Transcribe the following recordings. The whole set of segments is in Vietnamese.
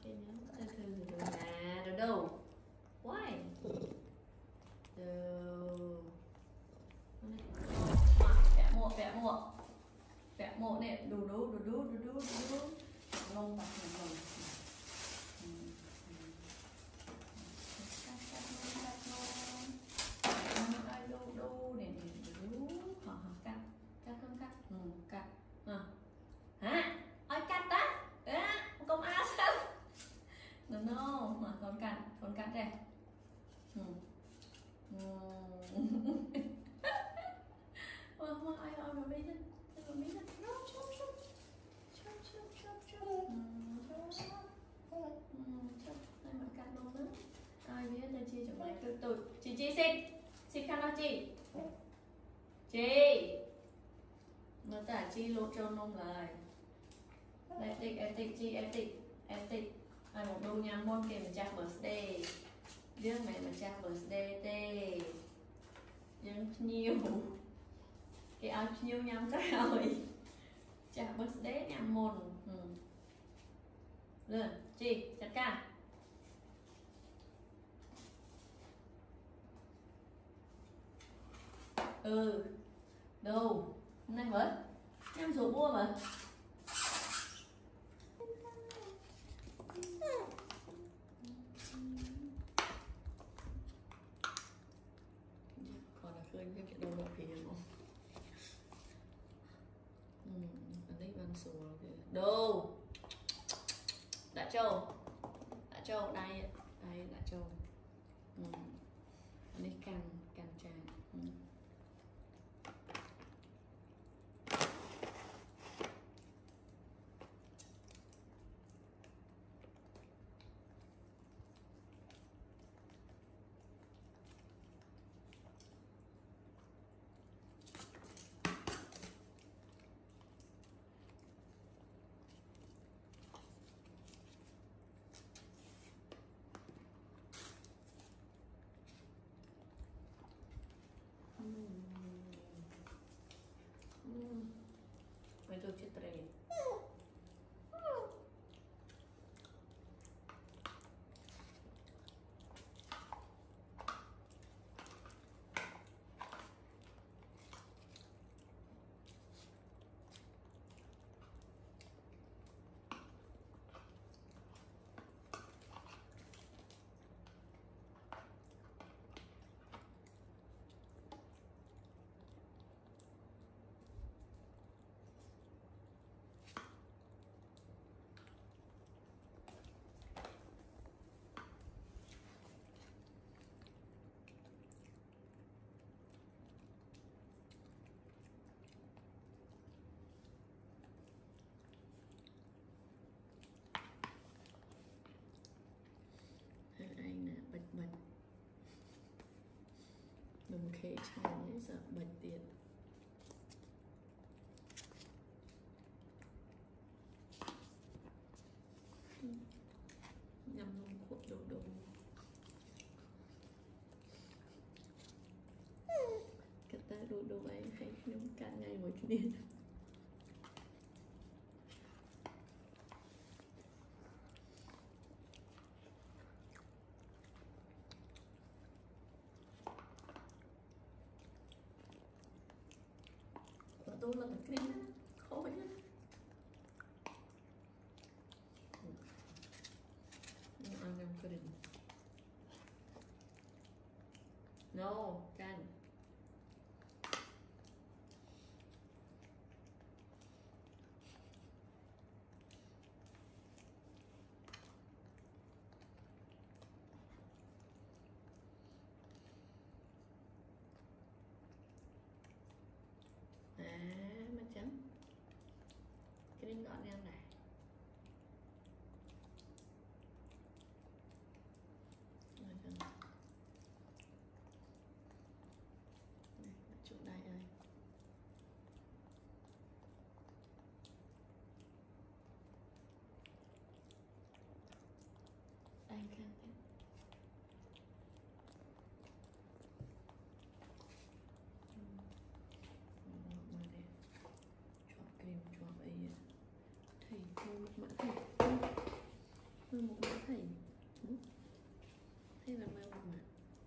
cái nhớ từ nè DouDou. Why? DouDou. Vẽ mộ nè, DouDou. Lông bạc lông. DouDou nè, DouDou. Cắt. Hả? Ôi cắt đó. Đó, công áo sao? No, mà con cắt đây. Ai mà biết đó. Ai mà cắt luôn đó. Ai biết là chị chẳng lại tôi. Chị xin khăn đó chị. Chị. Nó tả chi lột cho nông lại. Em tích. Ai một đôi nhằm môn kìa mình chắc birthday. Dương mẹ mình chắc birthday tê. Dương nhiều. Cái áo nhiều nhằm rồi. Chắc birthday nhằm môn. Rồi, chị, chặt cả. Đâu. Hôm nay với. Em rủ mua mà. Còn là khơi cái đầu một thì không? Ở đây văn số kìa. Đâu? Đã trâu, đây đã trâu. Ở đây can tràn. Mấy tôi chết tre. Anh nè, bật đừng khế chai nhé, sợ bật tiền. Nhằm luôn cuộn DouDou. Cái ta DouDou anh hay nhóm cả ngày mỗi cái điện. Tôi là cái này khó vậy. I'm put it. No, can. Mà chấm cái đinh gọn em này. Này, chỗ đây ơi. Anh khăn thế. Cream cho ấy thì một má thầy thầy là mơ một má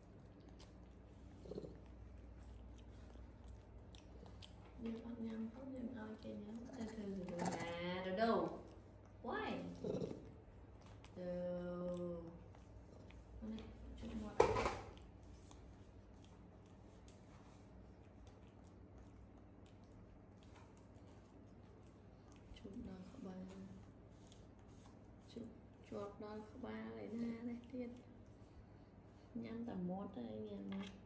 nhiều bạn nhầm không dừng ơi kìa nhá từ từ à đâu đâu why đâu này chút một chút đó có ba chút chuột đó có ba lấy na đây tiên nhắm tầm mốt đây nha